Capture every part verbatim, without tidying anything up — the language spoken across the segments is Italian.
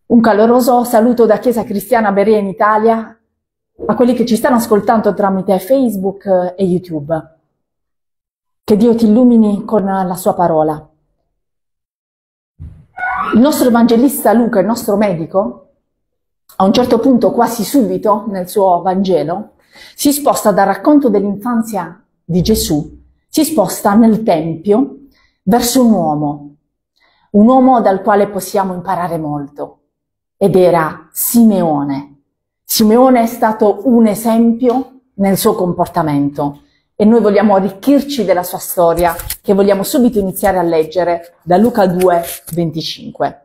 Un caloroso saluto da Chiesa Cristiana Berea in Italia a quelli che ci stanno ascoltando tramite Facebook e YouTube. Che Dio ti illumini con la sua parola. Il nostro evangelista Luca, il nostro medico, a un certo punto, quasi subito nel suo Vangelo, si sposta dal racconto dell'infanzia di Gesù, si sposta nel Tempio verso un uomo, un uomo dal quale possiamo imparare molto. Ed era Simeone. Simeone è stato un esempio nel suo comportamento e noi vogliamo arricchirci della sua storia, che vogliamo subito iniziare a leggere da Luca due, venticinque.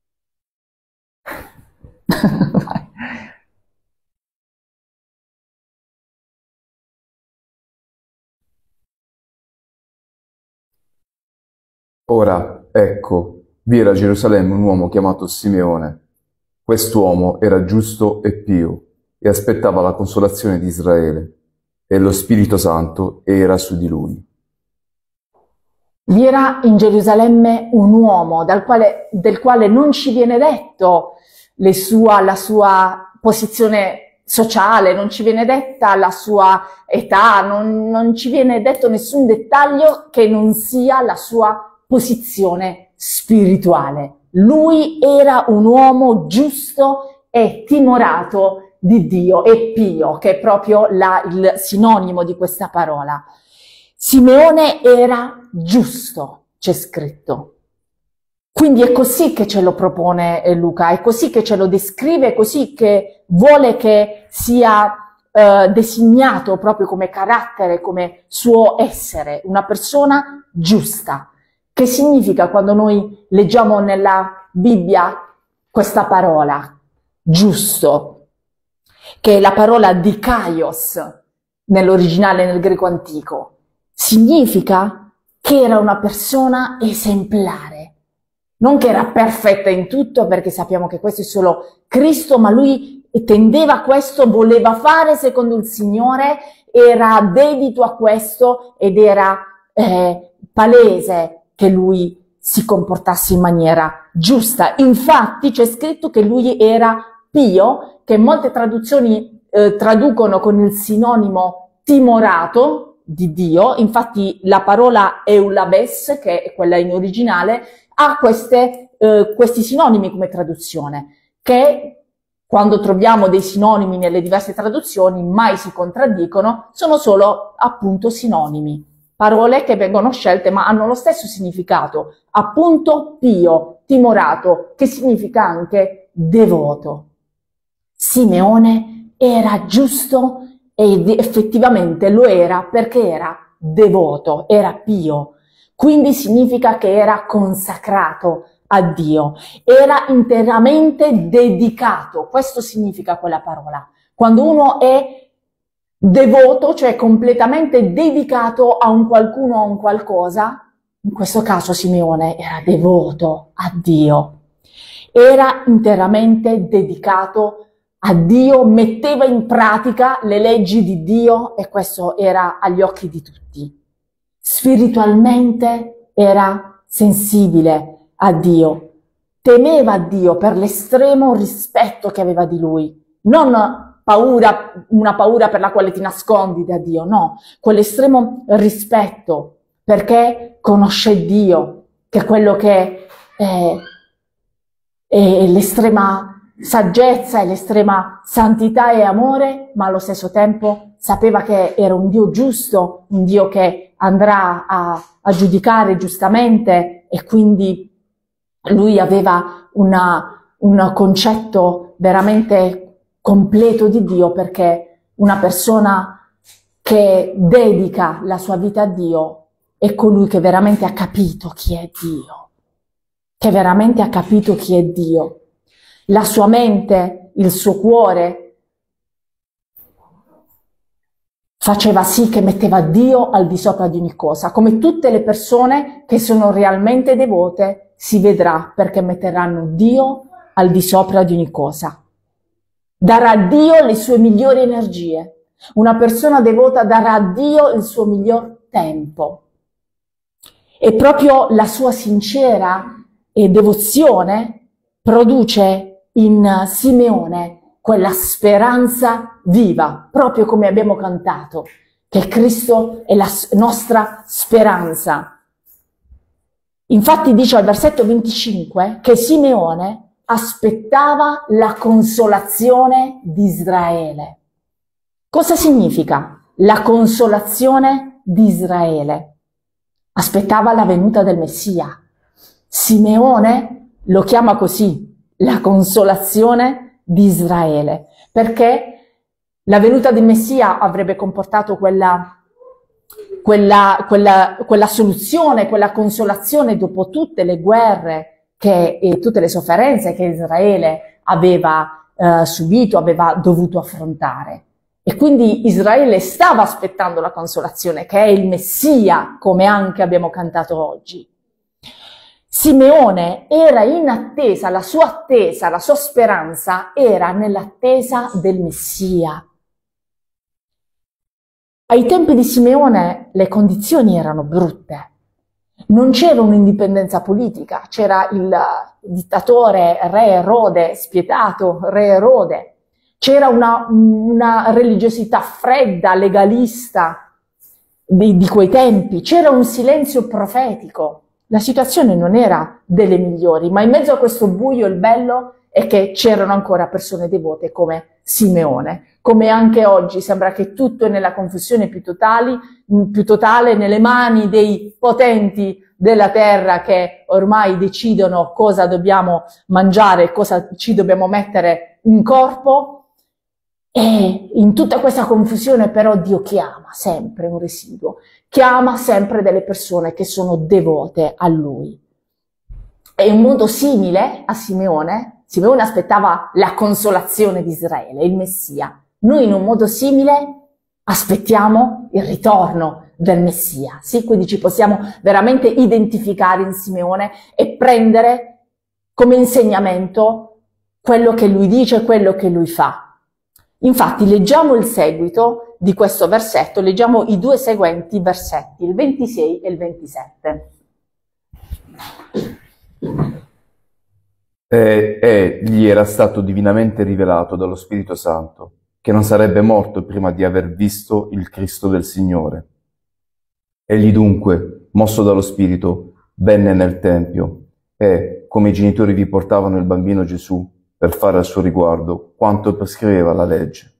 Ora, ecco, vi era a Gerusalemme un uomo chiamato Simeone. Quest'uomo era giusto e pio e aspettava la consolazione di Israele, e lo Spirito Santo era su di lui. Vi era in Gerusalemme un uomo dal quale, del quale non ci viene detto le sua, la sua posizione sociale, non ci viene detta la sua età, non, non ci viene detto nessun dettaglio che non sia la sua posizione spirituale. Lui era un uomo giusto e timorato di Dio, e pio, che è proprio la, il sinonimo di questa parola. Simeone era giusto, c'è scritto. Quindi è così che ce lo propone Luca, è così che ce lo descrive, è così che vuole che sia eh, designato proprio come carattere, come suo essere, una persona giusta. Che significa quando noi leggiamo nella Bibbia questa parola, giusto, che è la parola dikaios nell'originale, nel greco antico? Significa che era una persona esemplare, non che era perfetta in tutto, perché sappiamo che questo è solo Cristo, ma lui tendeva a questo, voleva fare secondo il Signore, era dedito a questo ed era eh, palese che lui si comportasse in maniera giusta. Infatti c'è scritto che lui era pio, che molte traduzioni eh, traducono con il sinonimo timorato di Dio. Infatti la parola eulabes, che è quella in originale, ha queste, eh, questi sinonimi come traduzione, che quando troviamo dei sinonimi nelle diverse traduzioni mai si contraddicono, sono solo appunto sinonimi. Parole che vengono scelte ma hanno lo stesso significato, appunto pio, timorato, che significa anche devoto. Simeone era giusto ed effettivamente lo era perché era devoto, era pio, quindi significa che era consacrato a Dio, era interamente dedicato, questo significa quella parola. Quando uno è devoto, cioè completamente dedicato a un qualcuno o a un qualcosa, in questo caso Simeone era devoto a Dio, era interamente dedicato a Dio, metteva in pratica le leggi di Dio e questo era agli occhi di tutti. Spiritualmente era sensibile a Dio, temeva Dio per l'estremo rispetto che aveva di Lui, non paura, una paura per la quale ti nascondi da Dio, no, quell'estremo rispetto perché conosce Dio, che è quello che è, è l'estrema saggezza e l'estrema santità e amore, ma allo stesso tempo sapeva che era un Dio giusto, un Dio che andrà a, a giudicare giustamente, e quindi lui aveva una, un concetto veramente completo di Dio, perché una persona che dedica la sua vita a Dio è colui che veramente ha capito chi è Dio, che veramente ha capito chi è Dio. La sua mente, il suo cuore faceva sì che metteva Dio al di sopra di ogni cosa, come tutte le persone che sono realmente devote si vedrà, perché metteranno Dio al di sopra di ogni cosa. Darà a Dio le sue migliori energie. Una persona devota darà a Dio il suo miglior tempo. E proprio la sua sincera devozione produce in Simeone quella speranza viva, proprio come abbiamo cantato, che Cristo è la nostra speranza. Infatti dice al versetto venticinque che Simeone aspettava la consolazione di Israele. Cosa significa la consolazione di Israele? Aspettava la venuta del Messia. Simeone lo chiama così, la consolazione di Israele, perché la venuta del Messia avrebbe comportato quella, quella, quella, quella soluzione, quella consolazione dopo tutte le guerre che, e tutte le sofferenze che Israele aveva eh, subito, aveva dovuto affrontare. E quindi Israele stava aspettando la consolazione, che è il Messia, come anche abbiamo cantato oggi. Simeone era in attesa, la sua attesa, la sua speranza era nell'attesa del Messia. Ai tempi di Simeone le condizioni erano brutte. Non c'era un'indipendenza politica, c'era il dittatore re Erode, spietato re Erode. C'era una, una religiosità fredda, legalista di, di quei tempi, c'era un silenzio profetico. La situazione non era delle migliori, ma in mezzo a questo buio il bello è che c'erano ancora persone devote come Simeone. Come anche oggi sembra che tutto è nella confusione più, totali, più totale, nelle mani dei potenti della terra che ormai decidono cosa dobbiamo mangiare, cosa ci dobbiamo mettere in corpo. E in tutta questa confusione però Dio chiama sempre un residuo, chiama sempre delle persone che sono devote a Lui. E in modo simile a Simeone, Simeone aspettava la consolazione di Israele, il Messia. Noi in un modo simile aspettiamo il ritorno del Messia, sì? Quindi ci possiamo veramente identificare in Simeone e prendere come insegnamento quello che lui dice, quello che lui fa. Infatti leggiamo il seguito di questo versetto, leggiamo i due seguenti versetti, il ventisei e il ventisette. E, e gli era stato divinamente rivelato dallo Spirito Santo che non sarebbe morto prima di aver visto il Cristo del Signore. Egli dunque, mosso dallo Spirito, venne nel Tempio e, come i genitori vi portavano il bambino Gesù, per fare al suo riguardo quanto prescriveva la legge.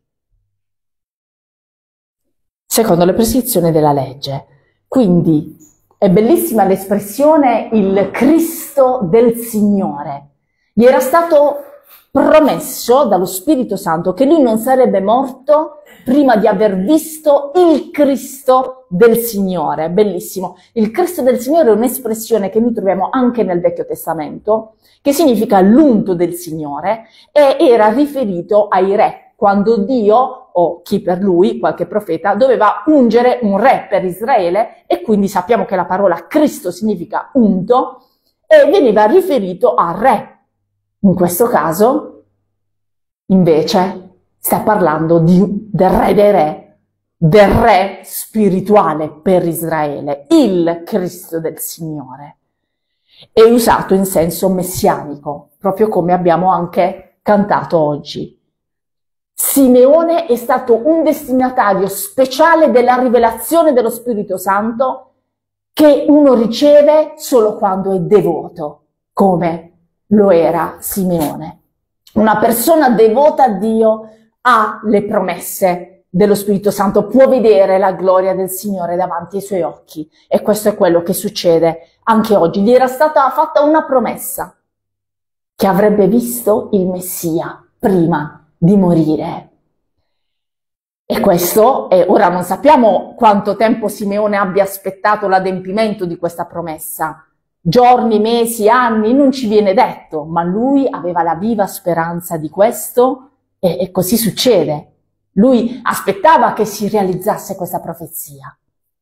Secondo le prescrizioni della legge. Quindi è bellissima l'espressione il Cristo del Signore. Gli era stato promesso dallo Spirito Santo che lui non sarebbe morto prima di aver visto il Cristo del Signore. Bellissimo. Il Cristo del Signore è un'espressione che noi troviamo anche nel Vecchio Testamento, che significa l'unto del Signore, e era riferito ai re, quando Dio, o chi per lui, qualche profeta, doveva ungere un re per Israele, e quindi sappiamo che la parola Cristo significa unto, e veniva riferito al re. In questo caso, invece, sta parlando di, del re dei re, del re spirituale per Israele, il Cristo del Signore. È usato in senso messianico, proprio come abbiamo anche cantato oggi. Simeone è stato un destinatario speciale della rivelazione dello Spirito Santo che uno riceve solo quando è devoto, come lo era Simeone. Una persona devota a Dio ha le promesse dello Spirito Santo, può vedere la gloria del Signore davanti ai suoi occhi, e questo è quello che succede anche oggi. Gli era stata fatta una promessa che avrebbe visto il Messia prima di morire. E questo, è, ora non sappiamo quanto tempo Simeone abbia aspettato l'adempimento di questa promessa, giorni, mesi, anni, non ci viene detto, ma lui aveva la viva speranza di questo, e, e così succede. Lui aspettava che si realizzasse questa profezia.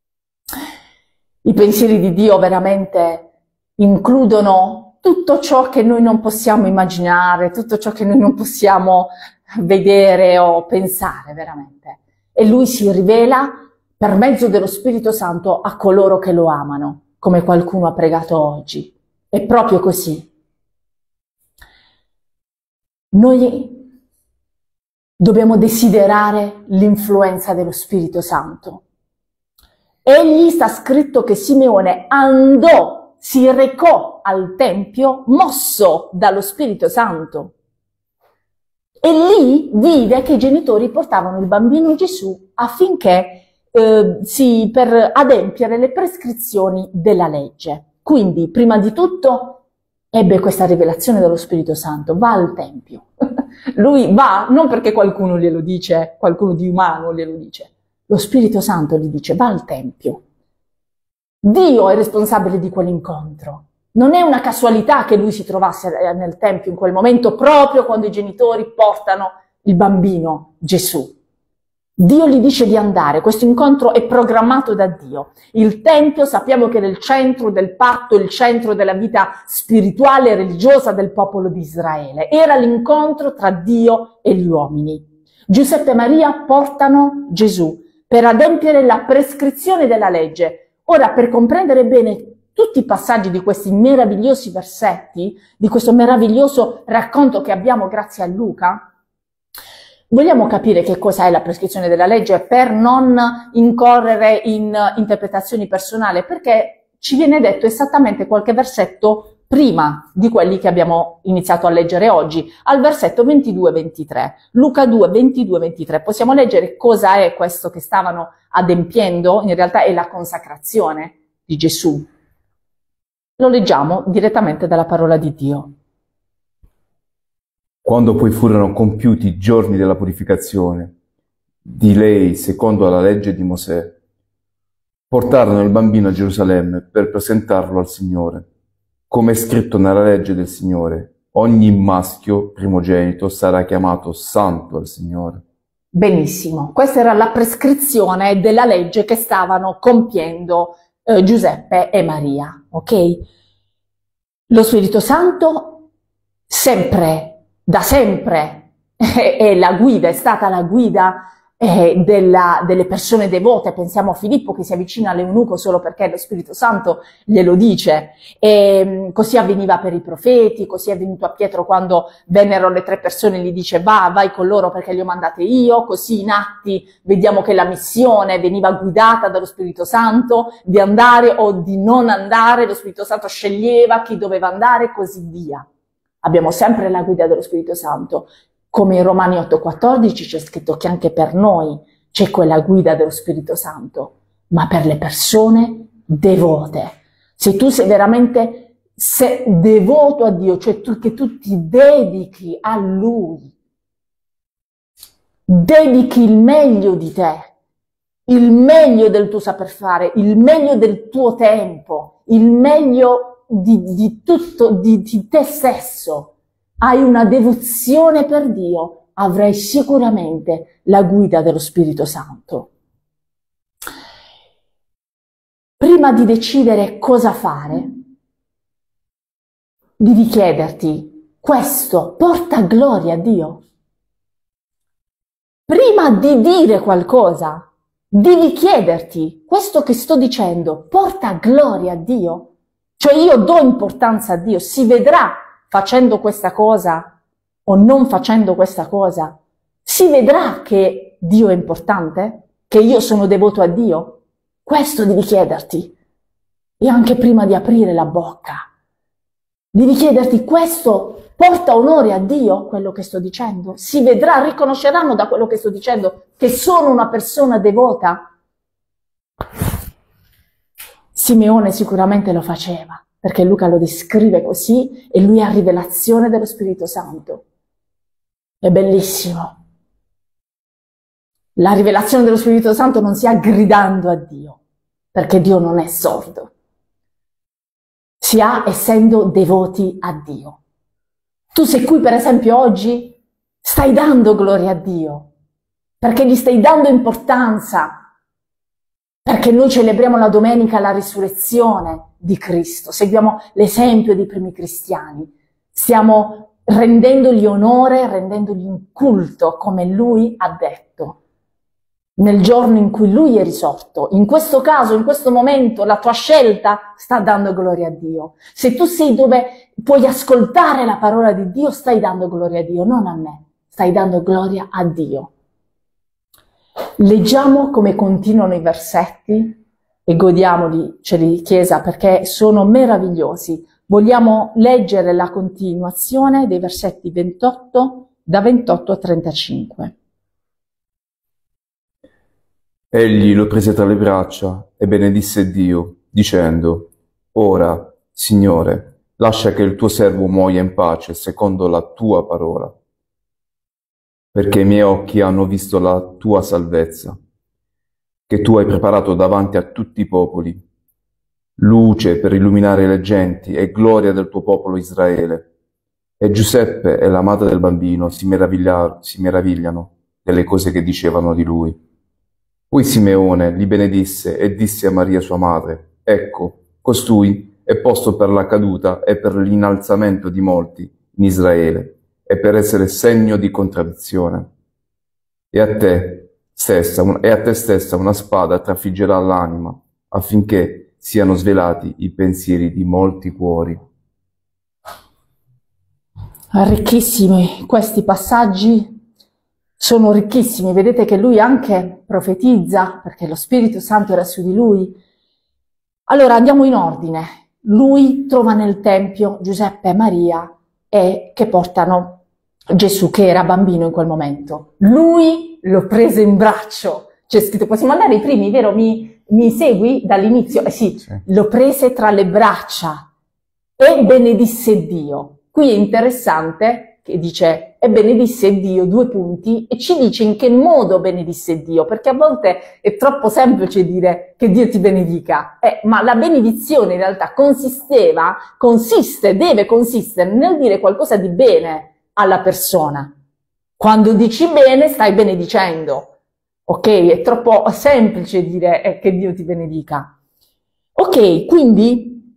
I pensieri di Dio veramente includono tutto ciò che noi non possiamo immaginare, tutto ciò che noi non possiamo vedere o pensare veramente. E lui si rivela per mezzo dello Spirito Santo a coloro che lo amano, come qualcuno ha pregato oggi. È proprio così. Noi dobbiamo desiderare l'influenza dello Spirito Santo. Egli sta scritto che Simeone andò, si recò al Tempio mosso dallo Spirito Santo. E lì vide che i genitori portavano il bambino Gesù affinché eh, si, per adempiere le prescrizioni della legge. Quindi, prima di tutto, ebbe questa rivelazione dello Spirito Santo, va al Tempio. Lui va, non perché qualcuno glielo dice, qualcuno di umano glielo dice, lo Spirito Santo gli dice, va al Tempio. Dio è responsabile di quell'incontro. Non è una casualità che lui si trovasse nel Tempio in quel momento, proprio quando i genitori portano il bambino Gesù. Dio gli dice di andare, questo incontro è programmato da Dio. Il Tempio sappiamo che è il centro del patto, il centro della vita spirituale e religiosa del popolo di Israele. Era l'incontro tra Dio e gli uomini. Giuseppe e Maria portano Gesù per adempiere la prescrizione della legge. Ora, per comprendere bene tutti i passaggi di questi meravigliosi versetti, di questo meraviglioso racconto che abbiamo grazie a Luca, vogliamo capire che cosa è la prescrizione della legge per non incorrere in interpretazioni personali, perché ci viene detto esattamente qualche versetto prima di quelli che abbiamo iniziato a leggere oggi, al versetto ventidue ventitré. Luca due, ventidue ventitré. Possiamo leggere cosa è questo che stavano adempiendo? In realtà è la consacrazione di Gesù. Lo leggiamo direttamente dalla parola di Dio. Quando poi furono compiuti i giorni della purificazione di lei secondo la legge di Mosè, portarono il bambino a Gerusalemme per presentarlo al Signore. Come è scritto nella legge del Signore, ogni maschio primogenito sarà chiamato santo al Signore. Benissimo, questa era la prescrizione della legge che stavano compiendo eh, Giuseppe e Maria, ok? Lo Spirito Santo sempre, da sempre, è la guida, è stata la guida eh, della, delle persone devote. Pensiamo a Filippo che si avvicina all'eunuco solo perché lo Spirito Santo glielo dice, e così avveniva per i profeti, così è avvenuto a Pietro quando vennero le tre persone, gli dice va, vai con loro perché li ho mandate io. Così in Atti vediamo che la missione veniva guidata dallo Spirito Santo, di andare o di non andare, lo Spirito Santo sceglieva chi doveva andare e così via. Abbiamo sempre la guida dello Spirito Santo. Come in Romani otto quattordici c'è scritto che anche per noi c'è quella guida dello Spirito Santo, ma per le persone devote. Se tu sei veramente sei devoto a Dio, cioè tu, che tu ti dedichi a Lui, dedichi il meglio di te, il meglio del tuo saper fare, il meglio del tuo tempo, il meglio di, di tutto, di, di te stesso, hai una devozione per Dio, avrai sicuramente la guida dello Spirito Santo. Prima di decidere cosa fare, devi chiederti, questo porta gloria a Dio? Prima di dire qualcosa, devi chiederti, questo che sto dicendo porta gloria a Dio? Cioè io do importanza a Dio, si vedrà facendo questa cosa o non facendo questa cosa, si vedrà che Dio è importante, che io sono devoto a Dio. Questo devi chiederti. E anche prima di aprire la bocca, devi chiederti, questo porta onore a Dio, quello che sto dicendo? Si vedrà, riconosceranno da quello che sto dicendo che sono una persona devota? Simeone sicuramente lo faceva, perché Luca lo descrive così e lui ha rivelazione dello Spirito Santo. È bellissimo. La rivelazione dello Spirito Santo non si ha gridando a Dio, perché Dio non è sordo. Si ha essendo devoti a Dio. Tu sei qui per esempio oggi, stai dando gloria a Dio, perché gli stai dando importanza, perché noi celebriamo la domenica la risurrezione di Cristo, seguiamo l'esempio dei primi cristiani, stiamo rendendogli onore, rendendogli un culto come Lui ha detto. nel giorno in cui Lui è risorto. In questo caso, in questo momento, la tua scelta sta dando gloria a Dio. Se tu sei dove puoi ascoltare la parola di Dio, stai dando gloria a Dio, non a me, stai dando gloria a Dio. Leggiamo come continuano i versetti e godiamoli, celi Chiesa, perché sono meravigliosi. Vogliamo leggere la continuazione dei versetti ventotto, da ventotto a trentacinque. Egli lo prese tra le braccia e benedisse Dio, dicendo: Ora, Signore, lascia che il tuo servo muoia in pace secondo la tua parola, perché i miei occhi hanno visto la tua salvezza, che tu hai preparato davanti a tutti i popoli, luce per illuminare le genti e gloria del tuo popolo Israele. E Giuseppe e la madre del bambino si, si meravigliano delle cose che dicevano di lui. Poi Simeone li benedisse e disse a Maria sua madre: Ecco, costui è posto per la caduta e per l'innalzamento di molti in Israele, e per essere segno di contraddizione. E a te stessa, un, e a te stessa una spada trafiggerà l'anima, affinché siano svelati i pensieri di molti cuori. Ricchissimi questi passaggi. Sono ricchissimi, vedete che lui anche profetizza, perché lo Spirito Santo era su di lui. Allora andiamo in ordine. Lui trova nel Tempio Giuseppe e Maria e che portano Gesù, che era bambino in quel momento. Lui lo prese in braccio. C'è scritto, possiamo andare ai primi, vero? Mi, mi segui dall'inizio? Eh sì, sì, lo prese tra le braccia e benedisse Dio. Qui è interessante che dice e benedisse Dio, due punti, e ci dice in che modo benedisse Dio, perché a volte è troppo semplice dire che Dio ti benedica, eh, ma la benedizione in realtà consisteva, consiste, deve consistere nel dire qualcosa di bene alla persona. Quando dici bene stai benedicendo, ok? È troppo semplice dire eh, che Dio ti benedica. Ok, quindi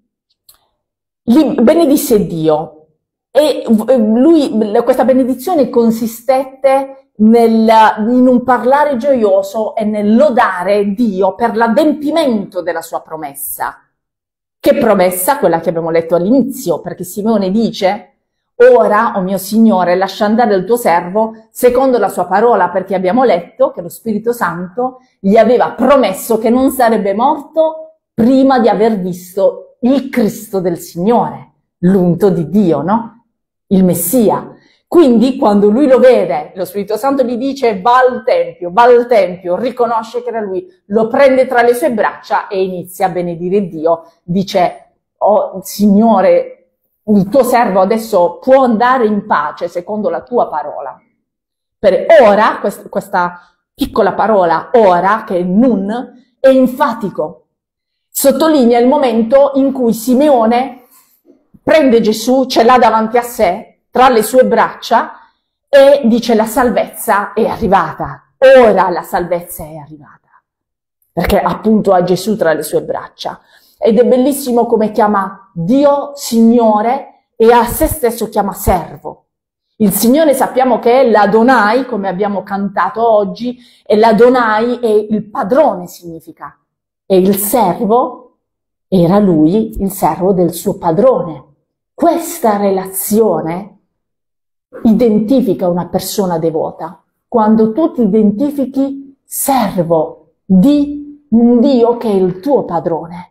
li benedisse Dio. E lui, questa benedizione consistette nel, in un parlare gioioso e nel lodare Dio per l'adempimento della sua promessa. Che promessa? Quella che abbiamo letto all'inizio, perché Simeone dice: ora, o mio Signore, lascia andare il tuo servo secondo la sua parola, perché abbiamo letto che lo Spirito Santo gli aveva promesso che non sarebbe morto prima di aver visto il Cristo del Signore, l'unto di Dio, no? Il Messia. Quindi quando lui lo vede, lo Spirito Santo gli dice va al Tempio, va al Tempio, riconosce che era lui, lo prende tra le sue braccia e inizia a benedire Dio. Dice: oh Signore, il tuo servo adesso può andare in pace secondo la tua parola. Per ora, quest- questa piccola parola ora, che è nun, è enfatico. Sottolinea il momento in cui Simeone prende Gesù, ce l'ha davanti a sé, tra le sue braccia, e dice: la salvezza è arrivata, ora la salvezza è arrivata, perché appunto ha Gesù tra le sue braccia. Ed è bellissimo come chiama Dio Signore e a se stesso chiama servo. Il Signore sappiamo che è l'Adonai, come abbiamo cantato oggi, e l'Adonai è il padrone, significa, e il servo era lui, il servo del suo padrone. Questa relazione identifica una persona devota. Quando tu ti identifichi servo di un Dio che è il tuo padrone.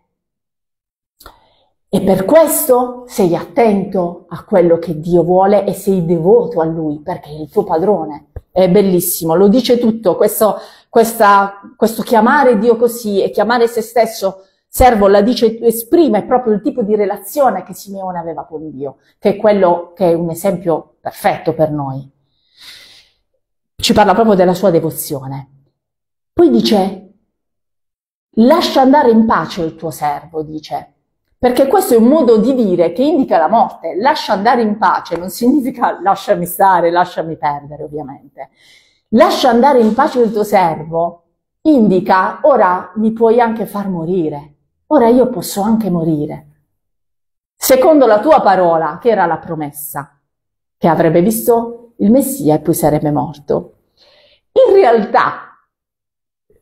E per questo sei attento a quello che Dio vuole e sei devoto a Lui, perché è il tuo padrone. È bellissimo, lo dice tutto, questo, questa, questo chiamare Dio così e chiamare se stesso servo, la dice, esprime proprio il tipo di relazione che Simeone aveva con Dio, che è quello che è un esempio perfetto per noi. Ci parla proprio della sua devozione. Poi dice: lascia andare in pace il tuo servo, dice, perché questo è un modo di dire che indica la morte. Lascia andare in pace non significa lasciami stare, lasciami perdere, ovviamente. Lascia andare in pace il tuo servo indica: ora mi puoi anche far morire. Ora io posso anche morire, secondo la tua parola, che era la promessa, che avrebbe visto il Messia e poi sarebbe morto. In realtà,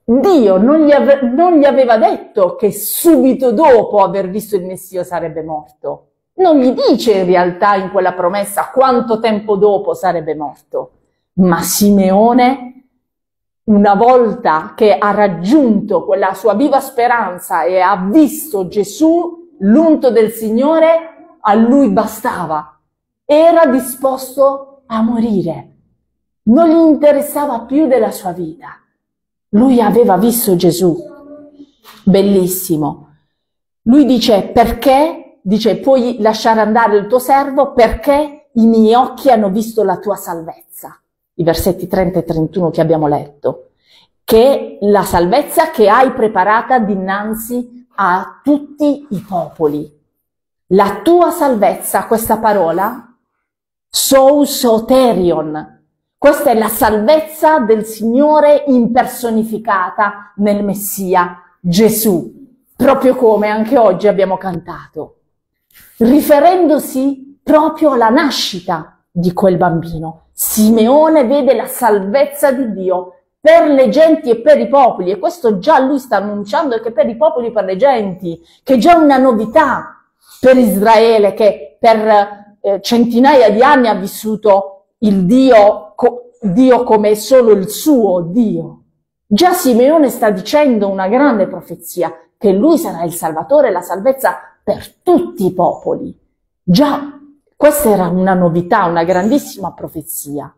Dio non gli, ave- non gli aveva detto che subito dopo aver visto il Messia sarebbe morto. Non gli dice in realtà in quella promessa quanto tempo dopo sarebbe morto. Ma Simeone, una volta che ha raggiunto quella sua viva speranza e ha visto Gesù, l'unto del Signore, a lui bastava. Era disposto a morire. Non gli interessava più della sua vita. Lui aveva visto Gesù. Bellissimo. Lui dice, perché? Dice, puoi lasciare andare il tuo servo perché i miei occhi hanno visto la tua salvezza. I versetti trenta e trentuno che abbiamo letto. Che la salvezza che hai preparata dinanzi a tutti i popoli. La tua salvezza, questa parola, sou soterion. Questa è la salvezza del Signore impersonificata nel Messia, Gesù, proprio come anche oggi abbiamo cantato, riferendosi proprio alla nascita di quel bambino. Simeone vede la salvezza di Dio per le genti e per i popoli, e questo già lui sta annunciando che per i popoli e per le genti, che è già una novità per Israele, che per eh, centinaia di anni ha vissuto il Dio, co- Dio come solo il suo Dio. Già Simeone sta dicendo una grande profezia, che lui sarà il Salvatore, la salvezza per tutti i popoli. Già, questa era una novità, una grandissima profezia.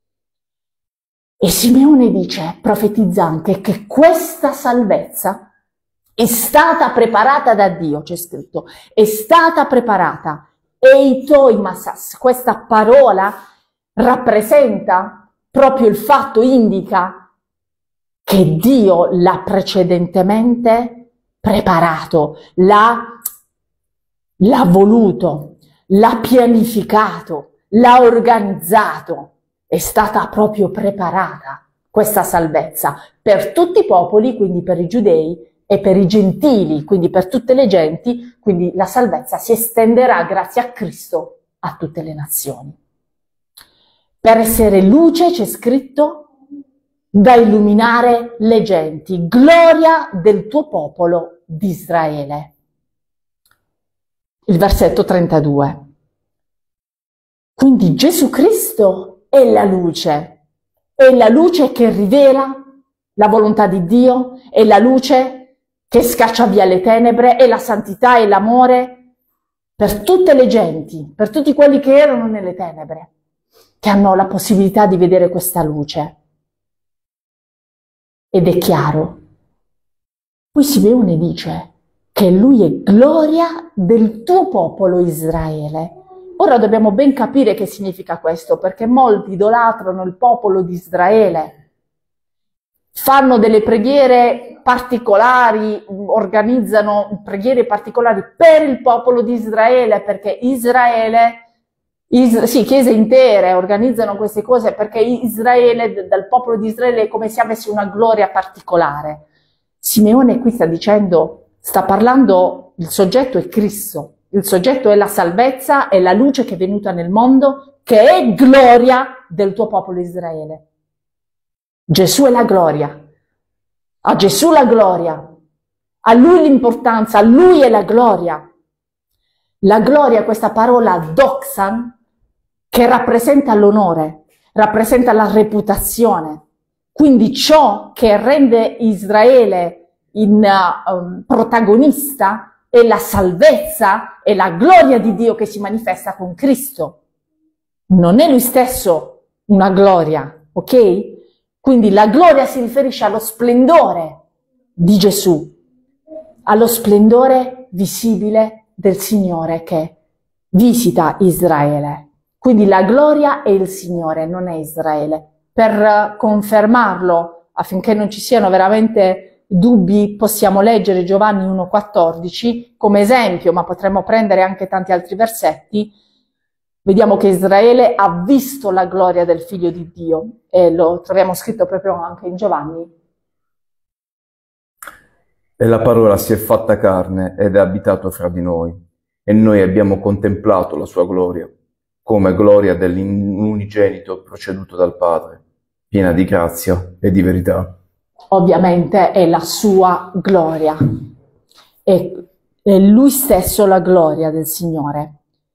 E Simeone dice, profetizza anche, che questa salvezza è stata preparata da Dio, c'è scritto, è stata preparata. Eitoi masas, questa parola rappresenta proprio il fatto, indica che Dio l'ha precedentemente preparato, l'ha, l'ha voluto, l'ha pianificato, l'ha organizzato, è stata proprio preparata questa salvezza per tutti i popoli, quindi per i giudei e per i gentili, quindi per tutte le genti, quindi la salvezza si estenderà grazie a Cristo a tutte le nazioni. Per essere luce, c'è scritto, da illuminare le genti, gloria del tuo popolo di Israele. Il versetto trentadue. Quindi Gesù Cristo è la luce, è la luce che rivela la volontà di Dio, è la luce che scaccia via le tenebre, è la santità e l'amore per tutte le genti, per tutti quelli che erano nelle tenebre, che hanno la possibilità di vedere questa luce. Ed è chiaro. Poi Simeone dice che lui è gloria del tuo popolo Israele. Ora dobbiamo ben capire che significa questo, perché molti idolatrano il popolo di Israele, fanno delle preghiere particolari, organizzano preghiere particolari per il popolo di Israele, perché Israele... Is- sì, chiese intere organizzano queste cose perché Israele, dal popolo di Israele, è come se avesse una gloria particolare. Simeone qui sta dicendo, sta parlando, il soggetto è Cristo, il soggetto è la salvezza, è la luce che è venuta nel mondo, che è gloria del tuo popolo Israele. Gesù è la gloria, a Gesù la gloria, a Lui l'importanza, a Lui è la gloria. La gloria, questa parola doxan, che rappresenta l'onore, rappresenta la reputazione. Quindi ciò che rende Israele in, uh, um, protagonista è la salvezza e la gloria di Dio che si manifesta con Cristo. Non è Lui stesso una gloria, ok? Quindi la gloria si riferisce allo splendore di Gesù, allo splendore visibile del Signore che visita Israele. Quindi la gloria è il Signore, non è Israele. Per confermarlo, affinché non ci siano veramente dubbi, possiamo leggere Giovanni uno quattordici come esempio, ma potremmo prendere anche tanti altri versetti. Vediamo che Israele ha visto la gloria del Figlio di Dio, e lo troviamo scritto proprio anche in Giovanni. E la parola si è fatta carne ed è abitato fra di noi, e noi abbiamo contemplato la sua gloria, come gloria dell'unigenito proceduto dal Padre, piena di grazia e di verità. ovviamente è la sua gloria, è, è lui stesso la gloria del Signore.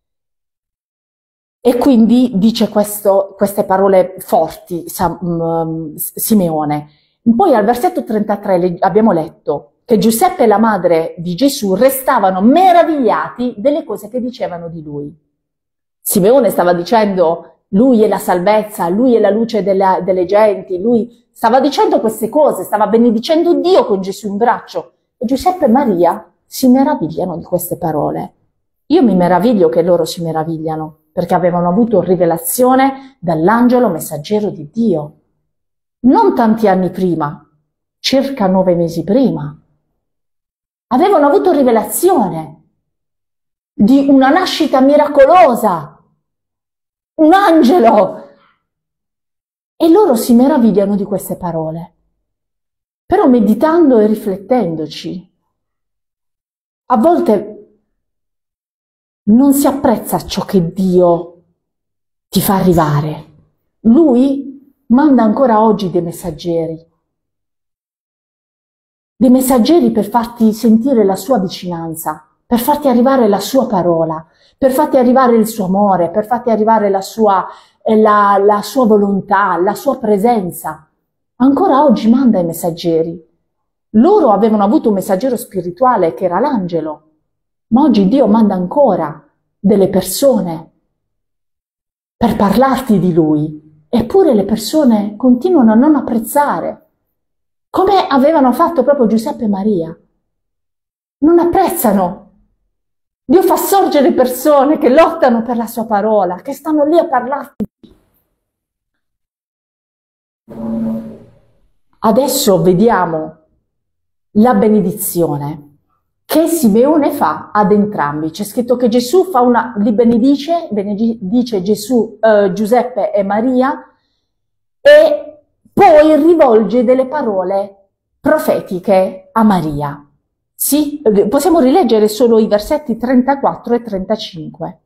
E quindi dice questo, queste parole forti Simeone. Poi al versetto trentatré abbiamo letto che Giuseppe e la madre di Gesù restavano meravigliati delle cose che dicevano di lui. Simeone stava dicendo: lui è la salvezza, lui è la luce della, delle genti, lui stava dicendo queste cose, stava benedicendo Dio con Gesù in braccio. E Giuseppe e Maria si meravigliano di queste parole. Io mi meraviglio che loro si meravigliano, perché avevano avuto rivelazione dall'angelo messaggero di Dio. Non tanti anni prima, circa nove mesi prima. Avevano avuto rivelazione di una nascita miracolosa, un angelo. E loro si meravigliano di queste parole. Però meditando e riflettendoci, a volte non si apprezza ciò che Dio ti fa arrivare. Lui manda ancora oggi dei messaggeri. Dei messaggeri per farti sentire la sua vicinanza, per farti arrivare la sua parola, per farti arrivare il suo amore, per farti arrivare la sua, la, la sua volontà, la sua presenza. Ancora oggi manda i messaggeri. Loro avevano avuto un messaggero spirituale che era l'angelo, ma oggi Dio manda ancora delle persone per parlarti di Lui, eppure le persone continuano a non apprezzare, come avevano fatto proprio Giuseppe e Maria. Non apprezzano. Dio fa sorgere persone che lottano per la sua parola, che stanno lì a parlarti. Adesso vediamo la benedizione che Simeone fa ad entrambi. C'è scritto che Gesù fa una, li benedice, benedice Gesù, eh, Giuseppe e Maria, e poi rivolge delle parole profetiche a Maria. Sì, possiamo rileggere solo i versetti trentaquattro e trentacinque.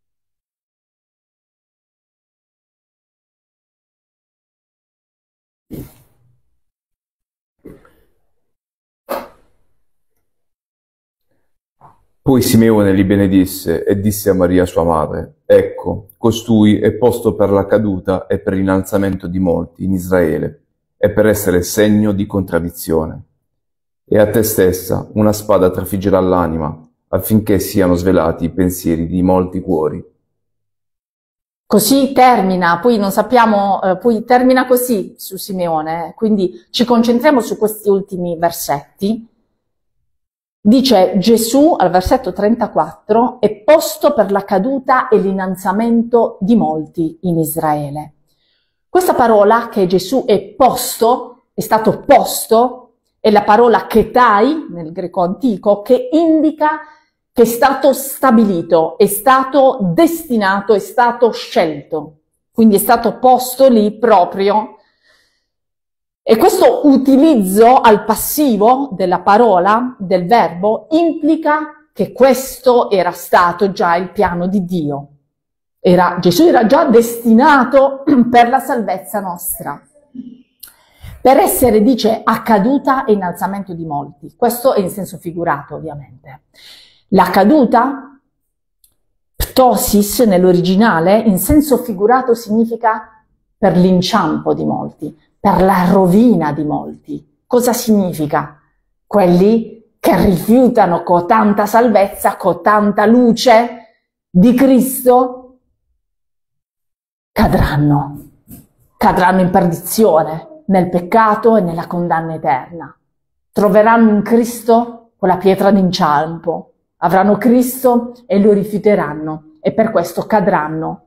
Poi Simeone li benedisse e disse a Maria sua madre: ecco, costui è posto per la caduta e per l'innalzamento di molti in Israele, e per essere segno di contraddizione. E a te stessa una spada trafiggerà l'anima, affinché siano svelati i pensieri di molti cuori. Così termina, poi non sappiamo, eh, poi termina così su Simeone, eh, quindi ci concentriamo su questi ultimi versetti. Dice Gesù al versetto trentaquattro: è posto per la caduta e l'innalzamento di molti in Israele. Questa parola che Gesù è posto, è stato posto, è la parola ketai nel greco antico, che indica che è stato stabilito, è stato destinato, è stato scelto. Quindi è stato posto lì proprio. E questo utilizzo al passivo della parola, del verbo, implica che questo era stato già il piano di Dio. Era, Gesù era già destinato per la salvezza nostra. Per essere, dice, a caduta e innalzamento di molti. Questo è in senso figurato, ovviamente. La caduta, ptosis nell'originale, in senso figurato significa per l'inciampo di molti, per la rovina di molti. Cosa significa? Quelli che rifiutano con tanta salvezza, con tanta luce di Cristo, cadranno, cadranno in perdizione, nel peccato e nella condanna eterna. Troveranno in Cristo quella pietra d'inciampo, avranno Cristo e lo rifiuteranno e per questo cadranno.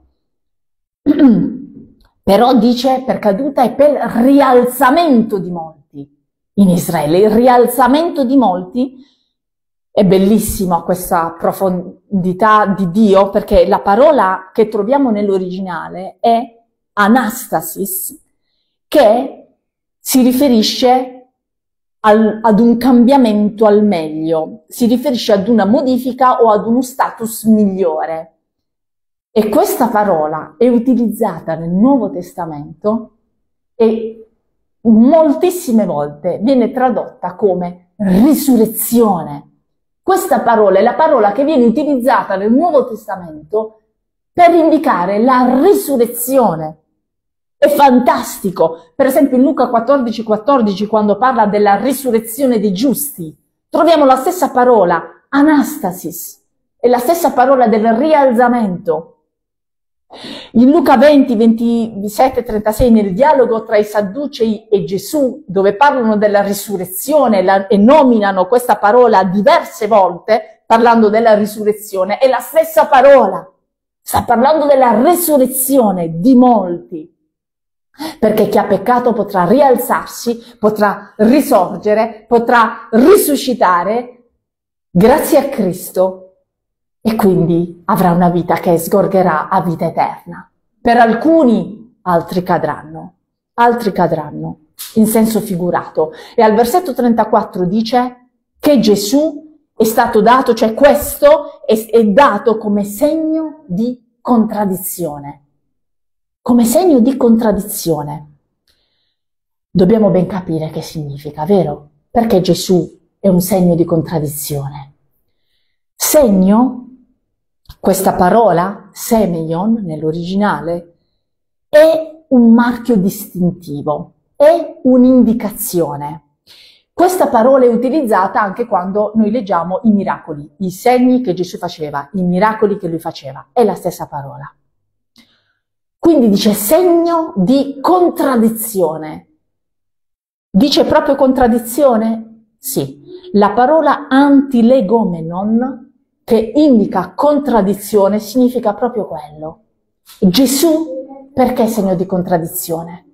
Però dice per caduta e per rialzamento di molti in Israele. Il rialzamento di molti è bellissimo, questa profondità di Dio, perché la parola che troviamo nell'originale è anastasis, che si riferisce al, ad un cambiamento al meglio, si riferisce ad una modifica o ad uno status migliore. E questa parola è utilizzata nel Nuovo Testamento e moltissime volte viene tradotta come risurrezione. Questa parola è la parola che viene utilizzata nel Nuovo Testamento per indicare la risurrezione. È fantastico. Per esempio in Luca quattordici quattordici, quando parla della risurrezione dei giusti, troviamo la stessa parola, anastasis, è la stessa parola del rialzamento. In Luca venti ventisette trentasei, nel dialogo tra i Sadducei e Gesù, dove parlano della risurrezione la, e nominano questa parola diverse volte, parlando della risurrezione, è la stessa parola. Sta parlando della risurrezione di molti. Perché chi ha peccato potrà rialzarsi, potrà risorgere, potrà risuscitare grazie a Cristo e quindi avrà una vita che sgorgerà a vita eterna. Per alcuni altri cadranno, altri cadranno in senso figurato. E al versetto trentaquattro dice che Gesù è stato dato, cioè questo è, è dato come segno di contraddizione. Come segno di contraddizione. Dobbiamo ben capire che significa, vero? Perché Gesù è un segno di contraddizione. Segno, questa parola, semeion, nell'originale, è un marchio distintivo, è un'indicazione. Questa parola è utilizzata anche quando noi leggiamo i miracoli, i segni che Gesù faceva, i miracoli che lui faceva. È la stessa parola. Quindi dice segno di contraddizione. Dice proprio contraddizione? Sì. La parola antilegomenon, che indica contraddizione, significa proprio quello. Gesù, perché segno di contraddizione?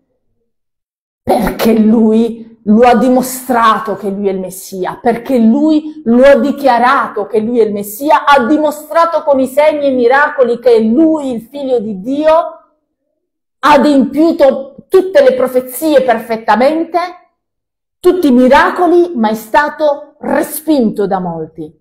Perché lui lo ha dimostrato che lui è il Messia, perché lui lo ha dichiarato che lui è il Messia, ha dimostrato con i segni e i miracoli che è lui il Figlio di Dio, ha adempiuto tutte le profezie perfettamente, tutti i miracoli, ma è stato respinto da molti.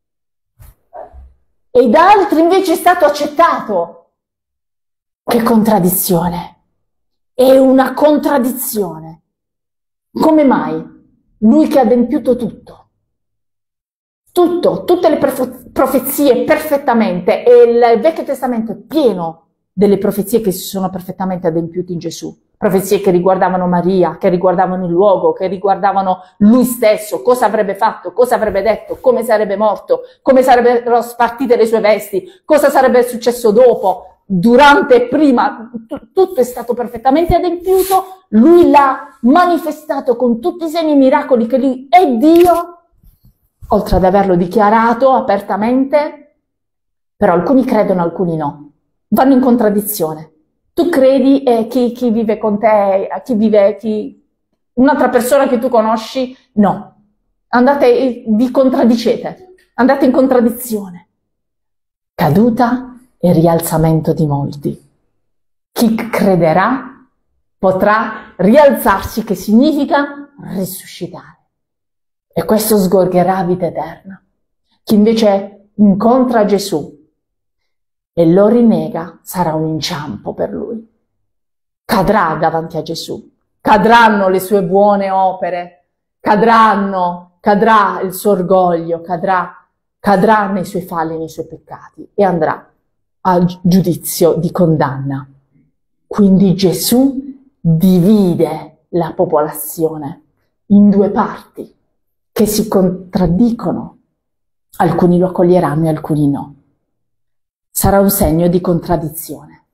E da altri invece è stato accettato. Che contraddizione! È una contraddizione. Come mai? Lui che ha adempiuto tutto. Tutto, tutte le profezie perfettamente, e il Vecchio Testamento è pieno delle profezie che si sono perfettamente adempiute in Gesù. Profezie che riguardavano Maria, che riguardavano il luogo, che riguardavano lui stesso, cosa avrebbe fatto, cosa avrebbe detto, come sarebbe morto, come sarebbero spartite le sue vesti, cosa sarebbe successo dopo, durante e prima. T- tutto è stato perfettamente adempiuto, lui l'ha manifestato con tutti i segni e miracoli che lui è Dio, oltre ad averlo dichiarato apertamente, però alcuni credono, alcuni no. Vanno in contraddizione. Tu credi e chi, chi vive con te, chi vive, chi, un'altra persona che tu conosci, no. Andate, vi contraddicete, andate in contraddizione. Caduta e rialzamento di molti. Chi crederà potrà rialzarsi, che significa risuscitare. E questo sgorgerà vita eterna. Chi invece incontra Gesù e lo rinnega, sarà un inciampo per lui. Cadrà davanti a Gesù, cadranno le sue buone opere, cadranno, cadrà il suo orgoglio, cadrà, cadrà nei suoi falli, nei suoi peccati e andrà al giudizio di condanna. Quindi Gesù divide la popolazione in due parti che si contraddicono. Alcuni lo accoglieranno e alcuni no. Sarà un segno di contraddizione.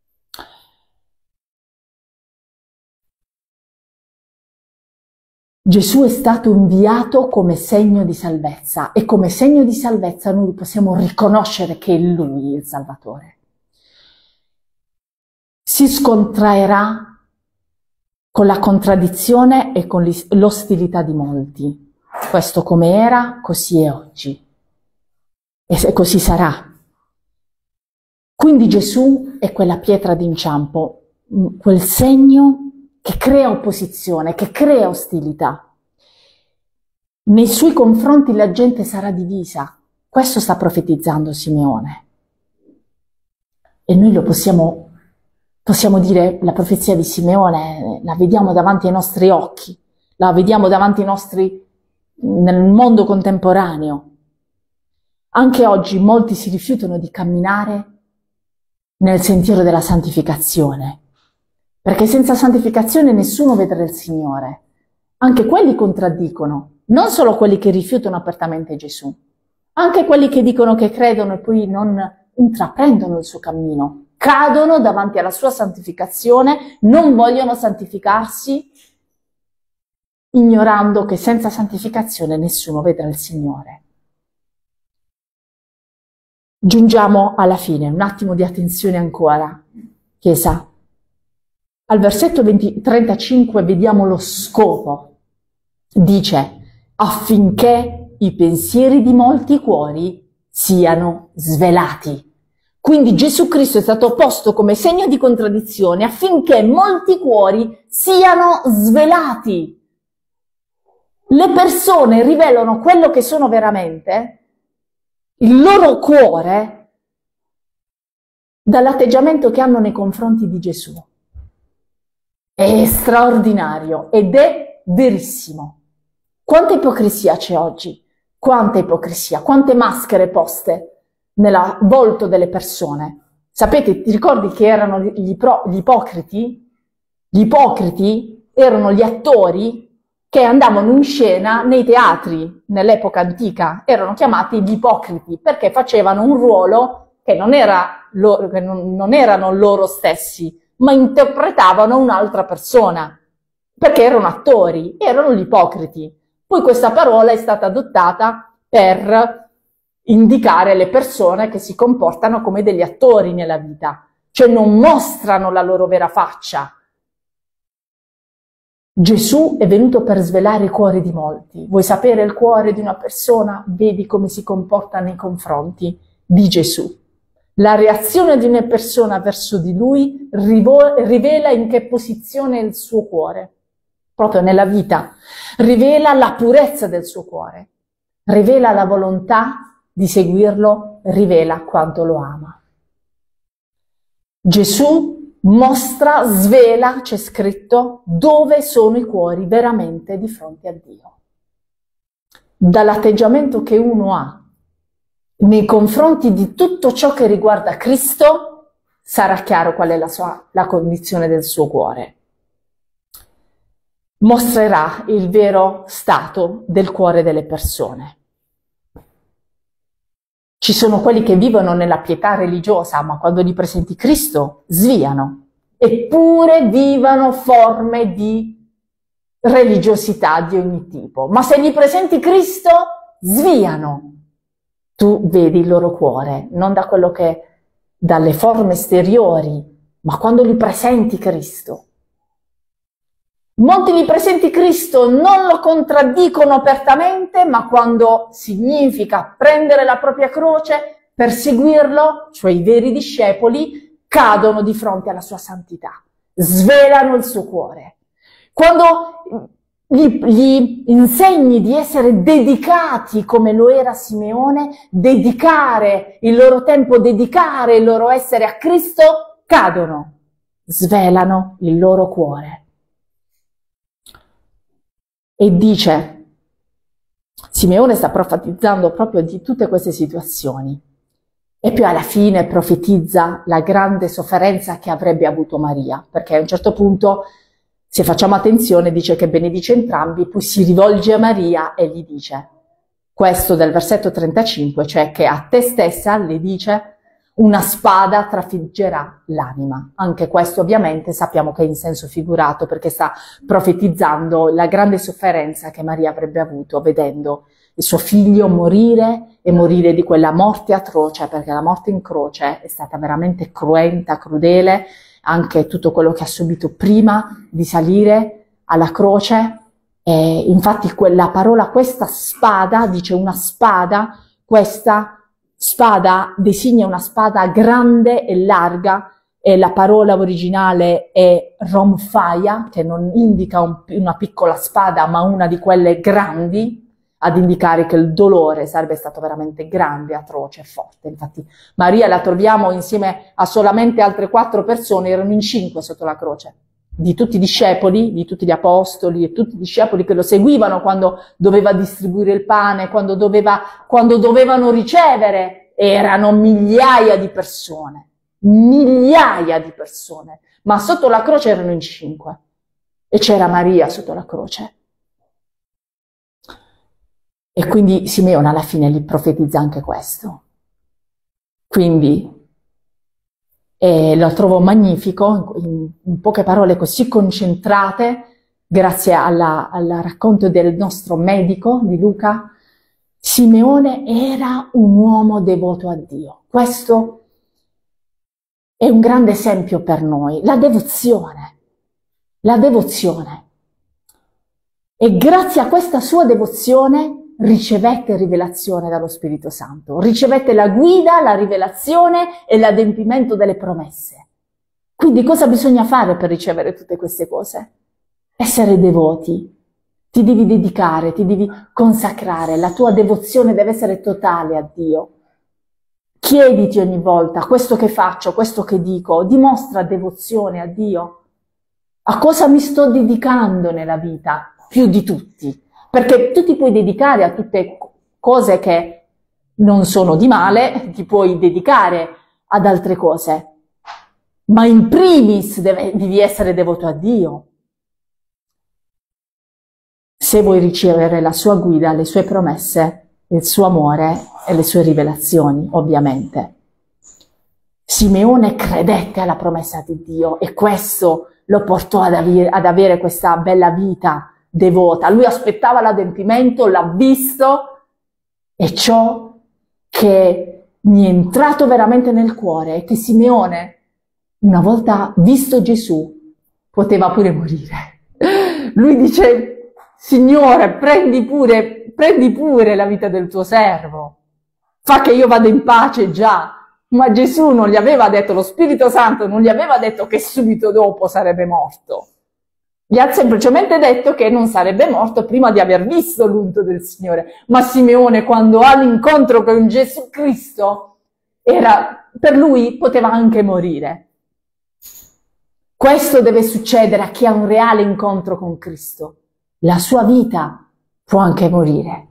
Gesù è stato inviato come segno di salvezza e come segno di salvezza noi possiamo riconoscere che è Lui il Salvatore. Si scontrerà con la contraddizione e con l'ostilità di molti. Questo come era, così è oggi. E così sarà. Quindi Gesù è quella pietra d'inciampo, quel segno che crea opposizione, che crea ostilità. Nei suoi confronti la gente sarà divisa. Questo sta profetizzando Simeone. E noi lo possiamo possiamo dire la profezia di Simeone, la vediamo davanti ai nostri occhi, la vediamo davanti ai nostri, nel mondo contemporaneo. Anche oggi molti si rifiutano di camminare nel sentiero della santificazione, perché senza santificazione nessuno vedrà il Signore. Anche quelli contraddicono, non solo quelli che rifiutano apertamente Gesù, anche quelli che dicono che credono e poi non intraprendono il suo cammino, cadono davanti alla sua santificazione, non vogliono santificarsi, ignorando che senza santificazione nessuno vedrà il Signore. Giungiamo alla fine, un attimo di attenzione ancora, Chiesa. Al versetto venti, trentacinque vediamo lo scopo. Dice, affinché i pensieri di molti cuori siano svelati. Quindi Gesù Cristo è stato posto come segno di contraddizione affinché molti cuori siano svelati. Le persone rivelano quello che sono veramente, il loro cuore, dall'atteggiamento che hanno nei confronti di Gesù. È straordinario ed è verissimo. Quanta ipocrisia c'è oggi? Quanta ipocrisia, quante maschere poste nel volto delle persone. Sapete, ti ricordi che erano gli, pro, gli ipocriti? Gli ipocriti erano gli attori che andavano in scena nei teatri nell'epoca antica. Erano chiamati gli ipocriti perché facevano un ruolo che non, era loro, che non, non erano loro stessi, ma interpretavano un'altra persona, perché erano attori, erano gli ipocriti. Poi questa parola è stata adottata per indicare le persone che si comportano come degli attori nella vita, cioè non mostrano la loro vera faccia. Gesù è venuto per svelare i cuori di molti. Vuoi sapere il cuore di una persona? Vedi come si comporta nei confronti di Gesù. La reazione di una persona verso di lui rivela in che posizione è il suo cuore, proprio nella vita. Rivela la purezza del suo cuore, rivela la volontà di seguirlo, rivela quanto lo ama. Gesù mostra, svela, c'è scritto, dove sono i cuori veramente di fronte a Dio. Dall'atteggiamento che uno ha nei confronti di tutto ciò che riguarda Cristo, sarà chiaro qual è la, sua, la condizione del suo cuore. Mostrerà il vero stato del cuore delle persone. Ci sono quelli che vivono nella pietà religiosa, ma quando gli presenti Cristo sviano, eppure vivono forme di religiosità di ogni tipo. Ma se gli presenti Cristo, sviano. Tu vedi il loro cuore, non da quello che, dalle forme esteriori, ma quando gli presenti Cristo. Molti gli presenti Cristo non lo contraddicono apertamente, ma quando significa prendere la propria croce per seguirlo, cioè i veri discepoli, cadono di fronte alla sua santità, svelano il suo cuore. Quando gli, gli insegni di essere dedicati come lo era Simeone, dedicare il loro tempo, dedicare il loro essere a Cristo, cadono, svelano il loro cuore. E dice, Simeone sta profetizzando proprio di tutte queste situazioni e poi alla fine profetizza la grande sofferenza che avrebbe avuto Maria, perché a un certo punto, se facciamo attenzione, dice che benedice entrambi, poi si rivolge a Maria e gli dice questo del versetto trentacinque, cioè che a te stessa le dice una spada trafiggerà l'anima. Anche questo ovviamente sappiamo che è in senso figurato, perché sta profetizzando la grande sofferenza che Maria avrebbe avuto vedendo il suo figlio morire e morire di quella morte atroce, perché la morte in croce è stata veramente cruenta, crudele, anche tutto quello che ha subito prima di salire alla croce. E infatti quella parola, questa spada, dice una spada, questa spada designa una spada grande e larga, e la parola originale è romfaia, che non indica un, una piccola spada, ma una di quelle grandi, ad indicare che il dolore sarebbe stato veramente grande, atroce e forte. Infatti Maria la troviamo insieme a solamente altre quattro persone, erano in cinque sotto la croce, di tutti i discepoli, di tutti gli apostoli e tutti i discepoli che lo seguivano quando doveva distribuire il pane, quando, doveva, quando dovevano ricevere, erano migliaia di persone, migliaia di persone, ma sotto la croce erano in cinque e c'era Maria sotto la croce. E quindi Simeone alla fine gli profetizza anche questo. Quindi eh, lo trovo magnifico, in, in poche parole così concentrate, grazie alla, al racconto del nostro medico, di Luca. Simeone era un uomo devoto a Dio. Questo è un grande esempio per noi, la devozione, la devozione. E grazie a questa sua devozione ricevette rivelazione dallo Spirito Santo, ricevette la guida, la rivelazione e l'adempimento delle promesse. Quindi cosa bisogna fare per ricevere tutte queste cose? Essere devoti, ti devi dedicare, ti devi consacrare, la tua devozione deve essere totale a Dio. Chiediti ogni volta, questo che faccio, questo che dico, dimostra devozione a Dio. A cosa mi sto dedicando nella vita? Più di tutti. Perché tu ti puoi dedicare a tutte cose che non sono di male, ti puoi dedicare ad altre cose, ma in primis deve, devi essere devoto a Dio. Se vuoi ricevere la sua guida, le sue promesse, il suo amore e le sue rivelazioni, ovviamente. Simeone credette alla promessa di Dio e questo lo portò ad avere, ad avere questa bella vita devota. Lui aspettava l'adempimento, l'ha visto, e ciò che mi è entrato veramente nel cuore è che Simeone, una volta visto Gesù, poteva pure morire. Lui dice: Signore, prendi pure, prendi pure la vita del tuo servo, fa che io vada in pace già. Ma Gesù non gli aveva detto, lo Spirito Santo non gli aveva detto che subito dopo sarebbe morto. Gli ha semplicemente detto che non sarebbe morto prima di aver visto l'unto del Signore. Ma Simeone, quando ha l'incontro con Gesù Cristo, era, per lui poteva anche morire. Questo deve succedere a chi ha un reale incontro con Cristo. La sua vita può anche morire.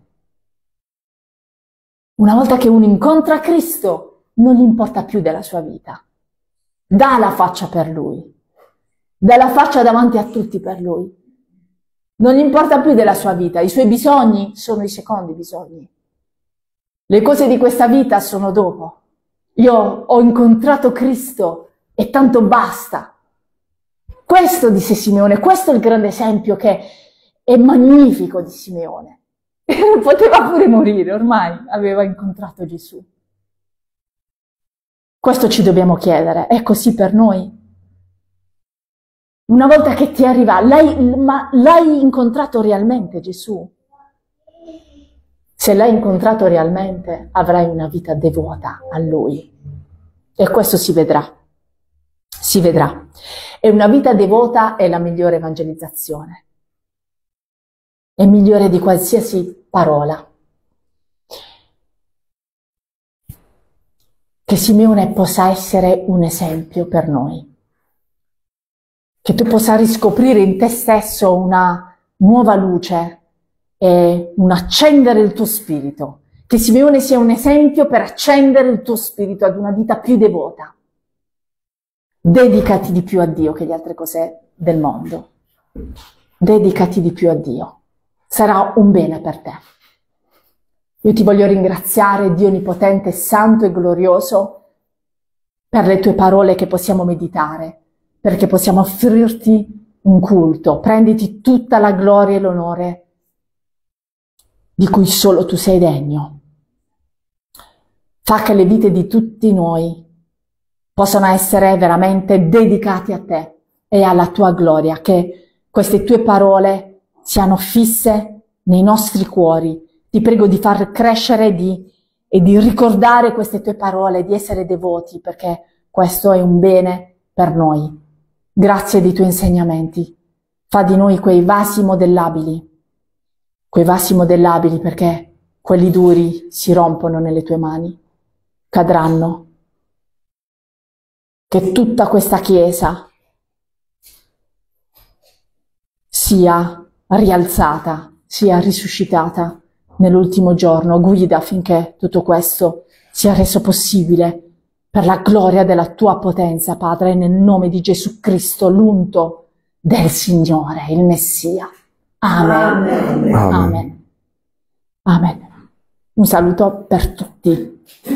Una volta che uno incontra Cristo, non gli importa più della sua vita. Dà la faccia per Lui. Dà la faccia davanti a tutti per Lui. Non gli importa più della sua vita. I suoi bisogni sono i secondi bisogni. Le cose di questa vita sono dopo. Io ho incontrato Cristo e tanto basta. Questo disse Simeone, questo è il grande esempio che è magnifico di Simeone. Poteva pure morire, ormai aveva incontrato Gesù. Questo ci dobbiamo chiedere, è così per noi? Una volta che ti arriva, l'hai, ma l'hai incontrato realmente Gesù? Se l'hai incontrato realmente, avrai una vita devota a Lui. E questo si vedrà. Si vedrà. E una vita devota è la migliore evangelizzazione. È migliore di qualsiasi parola. Che Simeone possa essere un esempio per noi. Che tu possa riscoprire in te stesso una nuova luce e un accendere il tuo spirito. Che Simeone sia un esempio per accendere il tuo spirito ad una vita più devota. Dedicati di più a Dio che le altre cose del mondo. Dedicati di più a Dio. Sarà un bene per te. Io ti voglio ringraziare, Dio Onnipotente, Santo e Glorioso, per le tue parole che possiamo meditare, perché possiamo offrirti un culto. Prenditi tutta la gloria e l'onore di cui solo tu sei degno. Fa che le vite di tutti noi possano essere veramente dedicate a te e alla tua gloria, che queste tue parole siano fisse nei nostri cuori. Ti prego di far crescere di, e di ricordare queste tue parole, di essere devoti, perché questo è un bene per noi. Grazie dei tuoi insegnamenti. Fa di noi quei vasi modellabili, quei vasi modellabili, perché quelli duri si rompono nelle tue mani, cadranno. Che tutta questa Chiesa sia rialzata, sia risuscitata nell'ultimo giorno. Guida affinché tutto questo sia reso possibile per la gloria della tua potenza, Padre, nel nome di Gesù Cristo, l'unto del Signore, il Messia. Amen. Amen. Amen. Amen. Un saluto per tutti.